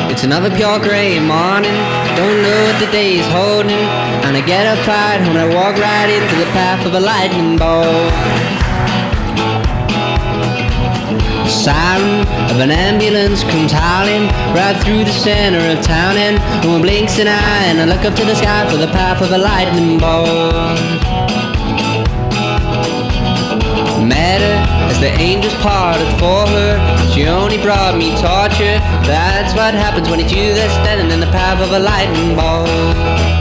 It's another pure grey morning, don't know what the day is holding, and I get up right when I walk right into the path of a lightning bolt. The siren of an ambulance comes howling right through the center of town, and no one blinks an eye, and I look up to the sky for the path of a lightning bolt. Met her as the angels parted for her, she only brought me torture. That's what happens when it's you that's standing in the path of a lightning bolt.